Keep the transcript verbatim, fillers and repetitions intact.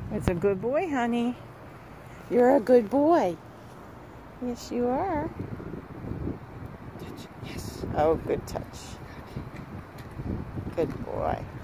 It's a good boy, honey. You're a good boy. Yes, you are. Touch. Yes. Oh, good touch. Good boy.